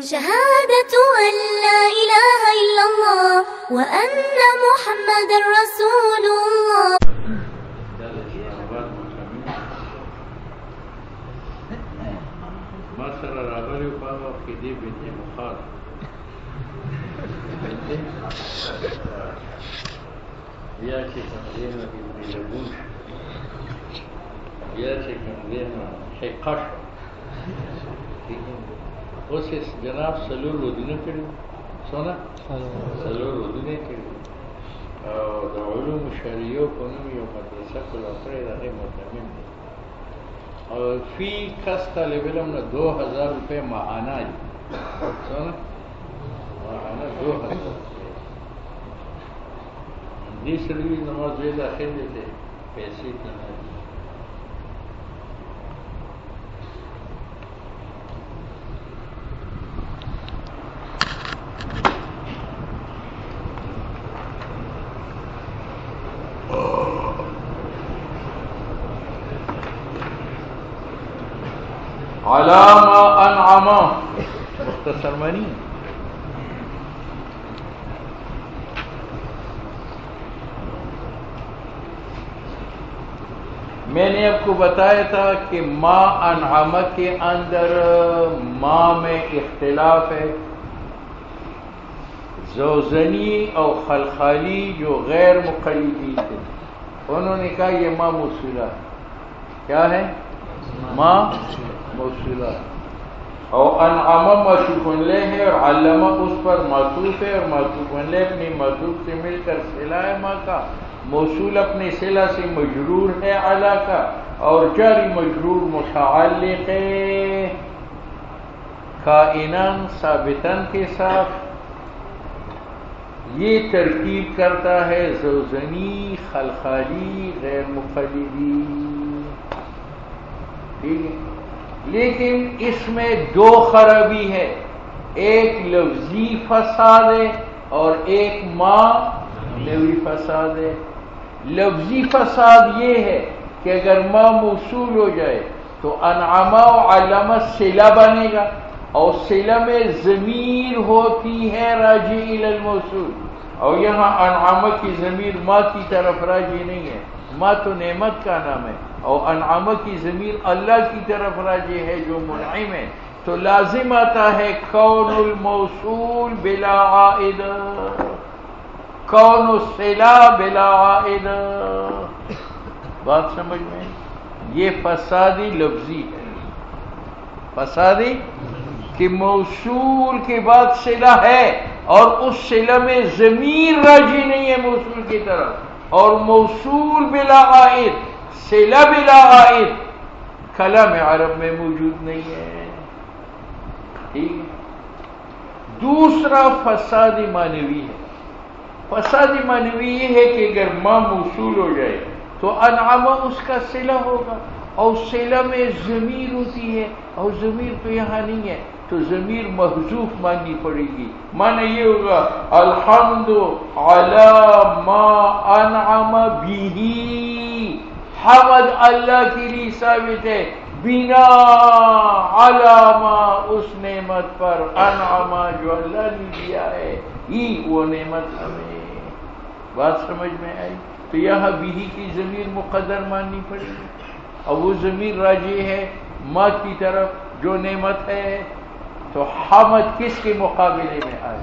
شهادة أن لا إله إلا الله وأن محمد رسول الله. ما سره راغلی په هغه وخت کې دی بنت مخاط بیا چې کوم دی لګون بیا چې کوم دی حقش اوس جناب سلور ودونه کړي څونه سلور ودونه کړي او د علوم شریعه په نوم یو مدرسه کوله پرې راغی متمم دی اور فی کس طالب علم نے 2000 روپے ماہانہ ماہانہ 2000 روپے دیس روی نماز وی داخل دیتے پیسے تنا دی علامہ انعامہ مختصر معنی میں نے آپ کو بتایا تھا کہ ما انعامہ کے اندر ما میں اختلاف ہے زوزنی اور خلخالی جو غیر مقلدی تھے انہوں نے کہا یہ ما موصولہ ہے کیا ہے ما موصولہ اور انعامہ معطوف علیہ ہے اور علامہ اس پر معطوف ہے اور معطوف علیہ اپنی معطوف سے مل کر صلہ ہے ما کا موصول اپنے صلہ سے مجرور ہے علی کا اور جاری مجرور متعلق کائناً ثابتاً کے ساتھ یہ ترکیب کرتا ہے زوزنی خلخالی غیر مقلدی ٹھیک ہے لیکن اس میں دو خرابی ہے ایک لفظی فساد ہے اور ایک معنوی فساد ہے لفظی فساد یہ ہے کہ اگر ما موصول ہو جائے تو انعامہ و علامہ صلہ بنے گا اور صلہ میں ضمیر ہوتی ہے راجع الی الموصول اور یہاں انعامہ کی ضمیر ما کی طرف راجع نہیں ہے ما تو نعمت کا نام ہے اور انعامہ کی ضمیر اللہ کی طرف راجع ہے جو منعم ہے تو لازم آتا ہے کون الموصول بلا عائد کون الصلہ بلا عائد بات سمجھ میں یہ فسادی لفظی ہے فسادی کہ موصول کے بعد صلہ ہے اور اس صلہ میں ضمیر راجع نہیں ہے موصول کی طرف اور موصول بلا عائد صلہ بلا عائد کلام عرب میں موجود نہیں ہے ٹھیک دوسرا فساد معنوی ہے فساد معنوی یہ ہے کہ اگر ما موصول ہو جائے تو انعامہ اس کا صلہ ہوگا اور صلہ میں ضمیر ہوتی ہے اور ضمیر تو یہاں نہیں ہے تو ضمیر محذوف ماننی پڑے گی معنی یہ ہوگا الحمد علی ما انعم بہ حمد اللہ کے لیے ثابت ہے بنا علامہ اس نعمت پر انعامہ جو اللہ نے دیا ہے ہی وہ نعمت ہمیں بات سمجھ میں آئی تو یہاں بھی کی ضمیر مقدر ماننی پڑے گی اور وہ ضمیر راجع ہے ما کی طرف جو نعمت ہے تو حمد کس کے مقابلے میں آیا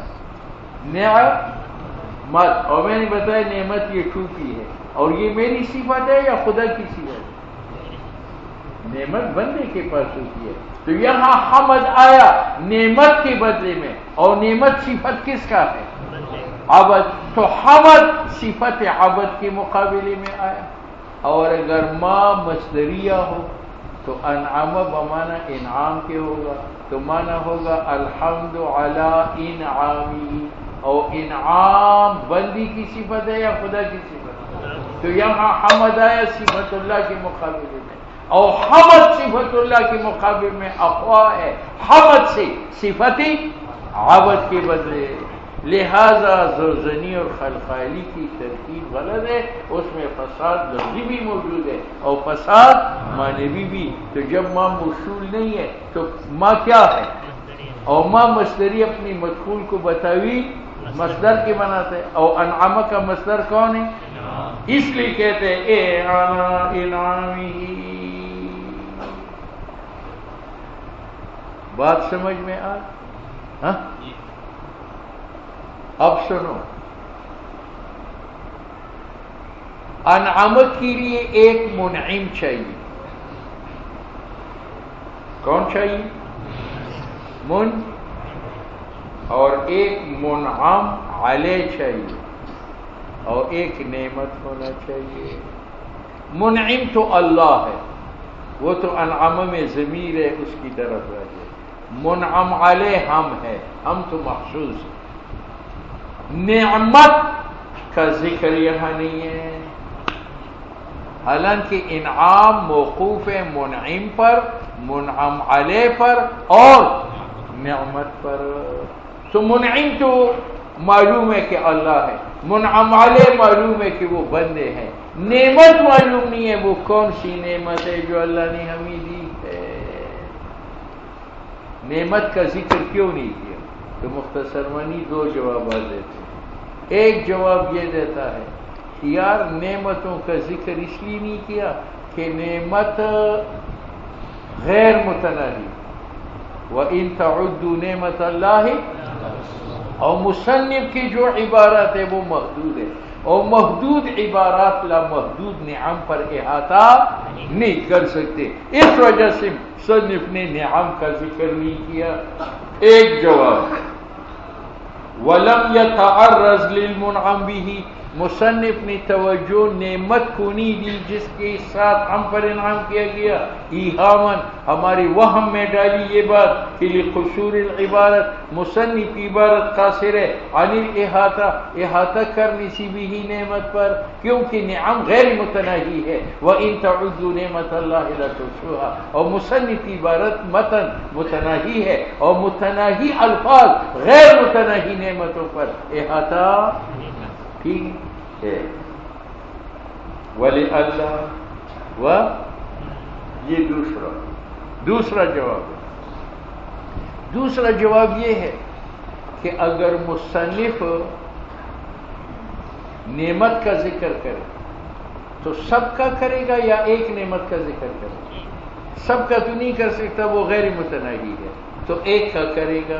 نعمت اور میں نے بتایا نعمت یہ ٹوپی ہے اور یہ میری صفت ہے یا خدا کی صفت ہے نعمت بندے کے پاس ہوتی ہے تو یہاں حمد آیا نعمت کے بدلے میں اور نعمت صفت کس کا ہے عبد تو حمد صفت عبد کے مقابلے میں آیا اور اگر ما مصدریہ ہو تو انعام بمانا انعام کے ہوگا تو مانا ہوگا الحمد علی انعامی اور انعام بندی کی صفت ہے یا خدا کی صفت ہے تو یہاں حمد آیا صفت اللہ کے مقابلے میں اور حمد صفت اللہ کے مقابل میں اقوا ہے حمد سے صفتی عبد کے بدلے لہذا زوزنی اور خلخالی کی ترکیب غلط ہے اس میں فساد لفظی بھی موجود ہے اور فساد معنوی بھی تو جب ما موصول نہیں ہے تو ما کیا ہے اور ما مصدری اپنی مدخول کو بتاوی مصدر کے بناتے، اور انعام کا مصدر کون ہے؟ اس لیے کہتے ہیں اے انعامی۔ بات سمجھ میں آ؟ ہاں اب سنو، انعامت کے لیے ایک منعم چاہیے۔ کون چاہیے؟ اور ایک منعم علیہ چاہیے، اور ایک نعمت ہونا چاہیے۔ منعم تو اللہ ہے، وہ تو انعام میں ضمیر ہے، اس کی طرف راجع۔ منعم علیہ ہم ہے، ہم تو مخصوص ہیں۔ نعمت کا ذکر یہاں نہیں ہے، حالانکہ انعام موقوف ہے منعم پر، منعم علیہ پر اور نعمت پر۔ تو منعم تو معلوم ہے کہ اللہ ہے، منعم علیہ معلوم ہے کہ وہ بندے ہیں، نعمت معلوم نہیں ہے وہ کون سی نعمت ہے جو اللہ نے ہمیں دی ہے۔ نعمت کا ذکر کیوں نہیں کیا؟ تو مختصر معنی دو جوابات دیتے ہیں۔ ایک جواب یہ دیتا ہے کہ یار نعمتوں کا ذکر اس لیے نہیں کیا کہ نعمت غیر متناہی، وَإِن تَعُدُّوا نِعْمَتَ اللَّهِ، اور مصنف کی جو عبارت ہے وہ محدود ہے، اور محدود عبارات لا محدود نعم پر احاطہ نہیں کر سکتے، اس وجہ سے مصنف نے نعم کا ذکر نہیں کیا۔ ایک جواب، وَلَمْ يَتَعَرَّضْ لِلْمُنْعَمْ بِهِ، مصنف نے توجہ نعمت کو نہیں دی جس کے ساتھ ہم پر انعام کیا گیا، ایہامن ہماری وہم میں ڈالی یہ بات کہ لقصور العبارت، مصنف کی عبارت قاصر ہے عن الاحاطہ، احاطہ کرنے سی بھی ہی نعمت پر، کیونکہ نعم غیر متناہی ہے، وَإِن تَعُدُّوا نِعْمَتَ اللَّهِ لَا تُحْصُوهَا، اور مصنف کی عبارت متن متناہی ہے، اور متناہی الفاظ غیر متناہی نعمتوں پر احاطہ کی ہے۔ ولی اللہ و یہ دوسرا جواب ہے۔ دوسرا جواب یہ ہے کہ اگر مصنف نعمت کا ذکر کرے تو سب کا کرے گا یا ایک نعمت کا ذکر کرے گا؟ سب کا تو نہیں کر سکتا، وہ غیر متناہی ہے، تو ایک کا کرے گا۔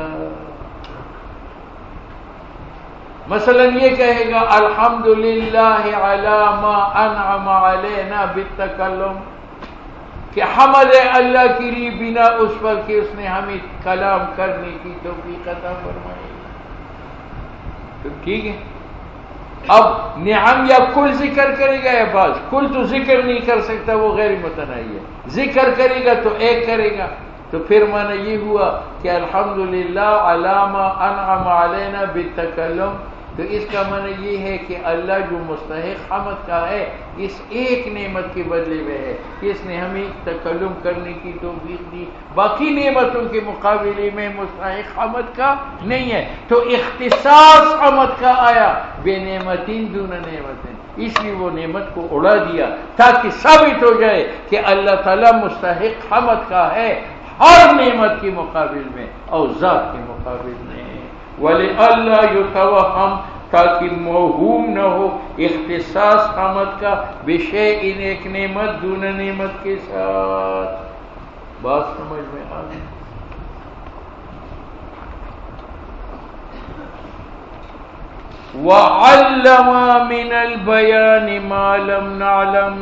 مثلا یہ کہے گا الحمدللہ علی ما انعم علینا بالتکلم، کہ حمد اللہ کے لیے بنا اس پر کہ اس نے ہمیں کلام کرنے کی توفیق عطا فرمائی۔ تو ٹھیک ہے، اب نعم یا کل ذکر کرے گا یا بعض؟ کل تو ذکر نہیں کر سکتا، وہ غیر متناہی ہے، ذکر کرے گا تو ایک کرے گا۔ تو پھر معنی یہ ہوا کہ الحمدللہ علی ما انعم علینا بالتکلم، تو اس کا معنی یہ ہے کہ اللہ جو مستحق حمد کا ہے اس ایک نعمت کے بدلے میں ہے کہ اس نے ہمیں تکلم کرنے کی توفیق دی، باقی نعمتوں کے مقابلے میں مستحق حمد کا نہیں ہے۔ تو اختصاص حمد کا آیا بے نعمتین دون نعمتین، اس لیے وہ نعمت کو اڑا دیا تاکہ ثابت ہو جائے کہ اللہ تعالیٰ مستحق حمد کا ہے ہر نعمت کے مقابل میں اور ذات کے مقابل میں۔ وَلِأَلَّا يُتَوَہَّمْ، تاکہ موہوم نہ ہو اختصاص حمد کا بشیء ایک نعمت دون نعمت کے ساتھ۔ بات سمجھ میں آ گئی؟ وَعَلَّمَ مِنَ الْبَيَانِ مَا لَمْ نَعْلَمْ،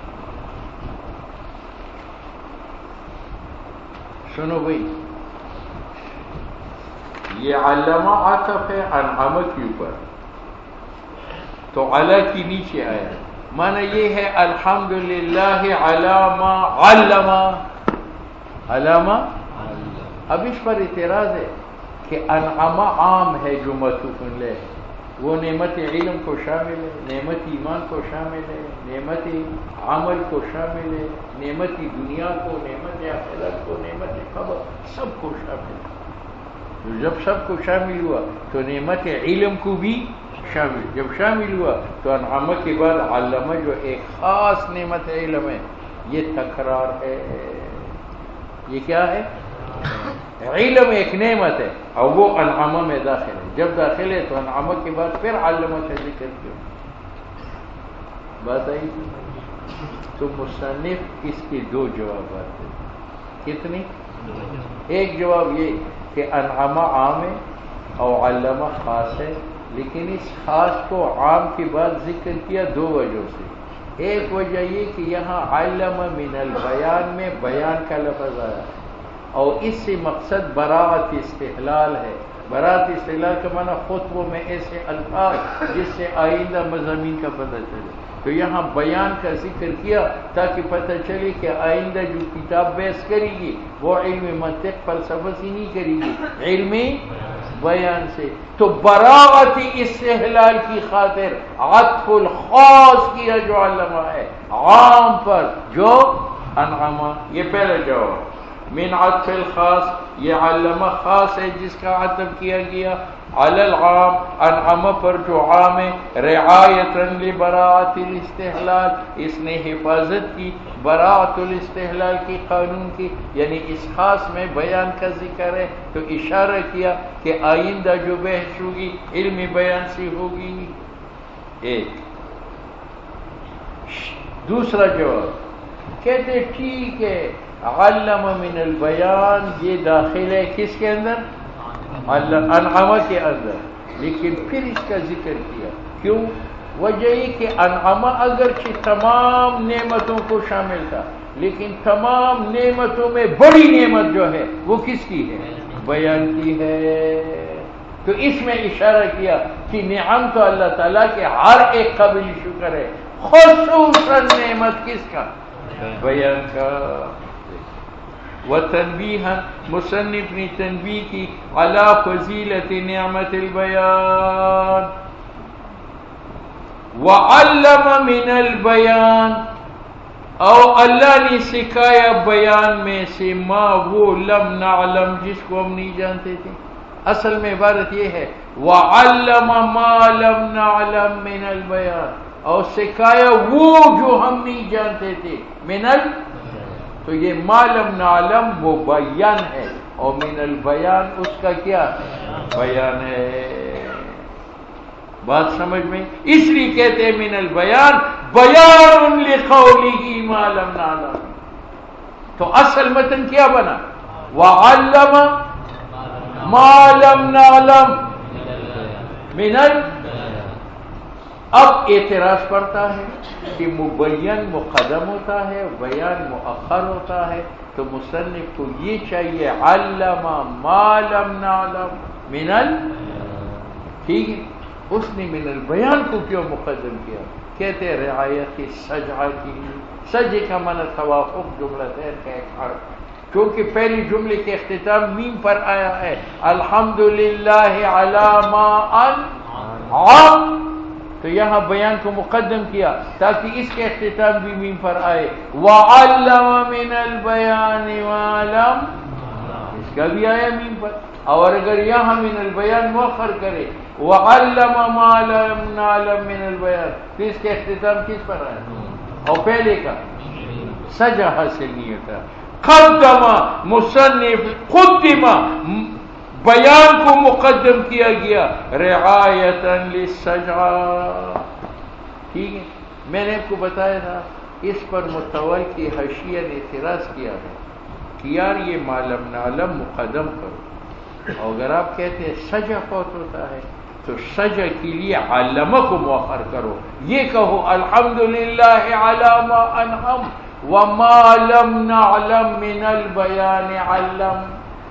سنو بھئی، یہ علامہ عطف ہے انعام کے اوپر، تو علی کی نیچے آیا، معنی یہ ہے الحمدللہ علی ما علم، علامہ۔ اب اس پر اعتراض ہے کہ انعام عام ہے جو معطوف علیہ ہے، وہ نعمت علم کو شامل ہے، نعمت ایمان کو شامل ہے، نعمت عمل کو شامل ہے، نعمت دنیا کو، نعمت آخرت کو، نعمت خبر، سب کو شامل ہے۔ جب سب کو شامل ہوا تو نعمت علم کو بھی شامل، جب شامل ہوا تو انعام کے بعد علامہ جو ایک خاص نعمت علم ہے، یہ تکرار ہے۔ یہ کیا ہے؟ علم ایک نعمت ہے اور وہ انعامہ میں داخل ہے. جب داخل ہے تو انعامہ کے بعد پھر علمہ کا ذکر کیوں؟ بات آئی تھی. تو مصنف اس کے دو جوابات ہیں. کتنی؟ ایک جواب یہ کہ انعامہ عام ہے اور علمہ خاص ہے، لیکن اس خاص کو عام کے بعد ذکر کیا دو وجہ سے. ایک وجہ یہ کہ یہاں علم من البیان میں بیان کا لفظ آیا اور اس سے مقصد براءت استحلال ہے. براءت استحلال کا معنی خطبوں میں ایسے الفاظ جس سے آئندہ مضامین کا پتہ چلے. تو یہاں بیان کا ذکر کیا تاکہ پتہ چلے کہ آئندہ جو کتاب بحث کرے گی وہ علم منطق فلسفہ سے نہیں کرے گی، علم بیان سے. تو براءت استحلال کی خاطر عطف الخاص کیا جو علمہ ہے عام پر جو انعامہ. یہ پہلا جواب. من عطف الخاص، یہ علمہ خاص ہے جس کا عطف کیا گیا علی العام، انعامہ پر جو عام ہے. رعایتاً لبراءت الاستحلال، اس نے حفاظت کی براءت الاستحلال کی قانون کی، یعنی اس خاص میں بیان کا ذکر ہے تو اشارہ کیا کہ آئندہ جو بحث ہوگی علم بیان سے ہوگی. ایک. دوسرا جواب کہتے ٹھیک ہے علم من البیان یہ داخل ہے کس کے اندر؟ انعامہ کے اندر، لیکن پھر اس کا ذکر کیا. کیوں؟ وجہ یہ کہ انعامہ اگرچہ تمام نعمتوں کو شامل تھا، لیکن تمام نعمتوں میں بڑی نعمت جو ہے وہ کس کی ہے؟ بیان کی ہے. تو اس میں اشارہ کیا کہ نعم تو اللہ تعالیٰ کے ہر ایک قابل شکر ہے، خصوصاً نعمت کس کا؟ بیان کا. وتنبیہاً مصنف نے تنبیہ کی علی فضیلت نعمت البیان. وعلم من البیان، اور اللہ نے سکھایا بیان میں سے ما وہ لم نعلم جس کو ہم نہیں جانتے تھے. اصل میں عبارت یہ ہے وعلم ما لم نعلم من البیان، اور سکھایا وہ جو ہم نہیں جانتے تھے من تو یہ ما لم نعلم وہ بیان ہے اور من البیان اس کا کیا بیان ہے. بات سمجھ میں؟ اس لیے کہتے ہیں من البیان بیان لقوله ما لم نعلم. تو اصل متن کیا بنا؟ وعلم ما لم نعلم من اب اعتراض پڑتا ہے کہ مبین مقدم ہوتا ہے، بیان مؤخر ہوتا ہے، تو مصنف کو یہ چاہیے علم ما لم نعلم من ٹھیک ہے. اس نے من البیان کو کیوں مقدم کیا؟ کہتے رعایت سجع کی. سجع کا معنی توافق جملتین کا ایک حرف، کیونکہ پہلی جملے کے اختتام میم پر آیا ہے الحمدللہ علی ما انعم، تو یہاں بیان کو مقدم کیا تاکہ اس کے اختتام بھی میم پر آئے. وَعَلَّمَ مِنَ الْبَيَانِ مَا لَمْ، اس کا بھی آیا میم پر. اور اگر یہاں من البیان مؤخر کرے وَعَلَّمَ مَا لَمْ نَعْلَمْ مِنَ الْبَيَانِ، تو اس کے اختتام کس پر آیا؟ اور پہلے کا سجع حاصل نہیں ہوتا. قدم مصنف قدم بیان کو مقدم کیا گیا رعایتاً للسجع. ٹھیک ہے. میں نے آپ کو بتایا تھا اس پر متول کی حاشیہ نے اعتراض کیا ہے کہ یار یہ ما لم نعلم مقدم کرو، اور اگر آپ کہتے ہیں سجع فوت ہوتا ہے تو سجع کے لیے علمہ کو مؤخر کرو. یہ کہو الحمدللہ علی ما انعم وما لم نعلم من البیان علم.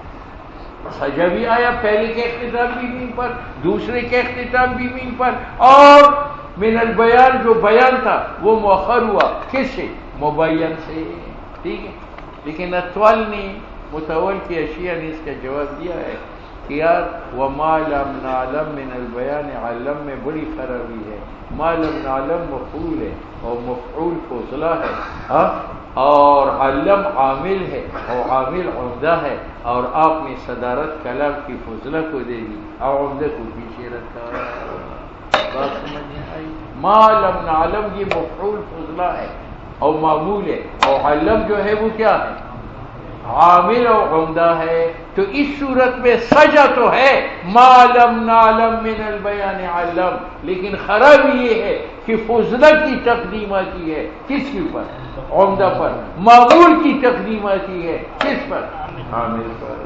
سجع بھی آیا، پہلے کے اختتام بھی میم پر، دوسرے کے اختتام بھی میم پر، اور من البیان جو بیان تھا وہ مؤخر ہوا کس سے؟ مبین سے. ٹھیک ہے. لیکن اطول نے متول کی اشیاء نے اس کا جواب دیا ہے کہ یار وما لم نعلم من البیان علم میں بڑی خرابی ہے. ما لم نعلم مفعول ہے اور مفعول فضلہ ہے، اور علم عامل ہے اور عامل عمدہ ہے، اور آپ نے صدارت کلام کی فضلہ کو دے دی اور عمدہ کو پیچھے رکھا. بات سمجھ میں آئی؟ ما لم نعلم یہ مفعول فضلہ ہے اور معمول ہے، اور علم جو ہے وہ کیا ہے؟ عامل و عمدہ ہے. تو اس صورت میں سجا تو ہے ما لم نعلم من البیان علم، لیکن خرابی یہ ہے کہ فضلہ کی تقدیم آتی ہے کس کے پر؟ عمدہ پر. معمول کی تقدیم آتی ہے کس پر؟ عامل پر.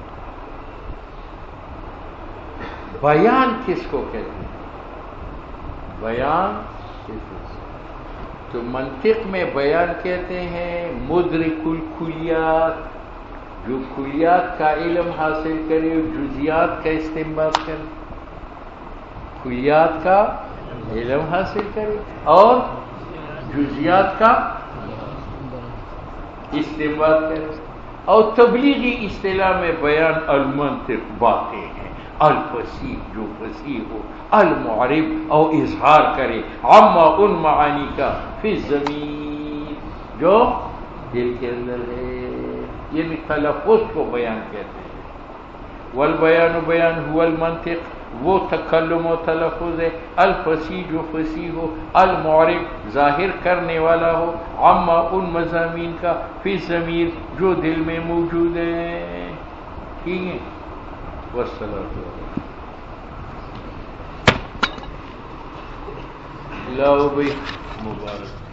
بیان کس کو کہتے ہیں؟ بیان کس کو؟ تو منطق میں بیان کہتے ہیں مدرک الکلیات، جو کلیات کا علم حاصل کرے، جزیات کا استنباط کرے، کلیات کا علم حاصل کرے اور جزیات کا استنباط کرے. اور تبلیغی اصطلاح میں بیان المنطق باتیں ہیں، الفصیح جو فصیح ہو، المعرب اور اظہار کرے عما ان معانی کا فی الضمیر جو دل کے اندر ہے. یعنی تلفظ کو بیان کہتے ہیں. والبیان بیان هو المنطق، وہ تکلم و تلفظ ہے. الفصیح جو فصیح ہو، المعرب ظاہر کرنے والا ہو، عما ان مضامین کا فی الضمیر جو دل میں موجود ہے. ٹھیک ہے. والصلاۃ لاؤ بھائی مبارک.